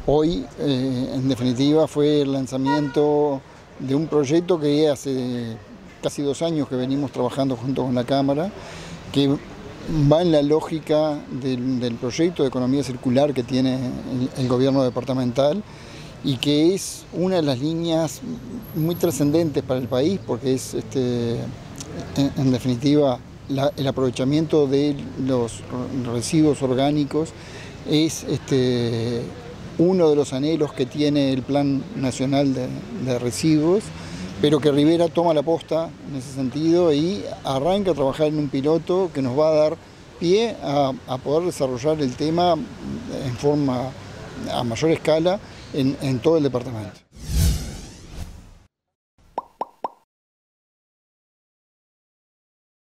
Hoy, en definitiva, fue el lanzamiento de un proyecto que hace casi 2 años que venimos trabajando junto con la Cámara, que va en la lógica del proyecto de economía circular que tiene el gobierno departamental y que es una de las líneas muy trascendentes para el país, porque es, en definitiva, el aprovechamiento de los residuos orgánicos es uno de los anhelos que tiene el Plan Nacional de Residuos, pero que Rivera toma la posta en ese sentido y arranca a trabajar en un piloto que nos va a dar pie a poder desarrollar el tema en forma a mayor escala en todo el departamento.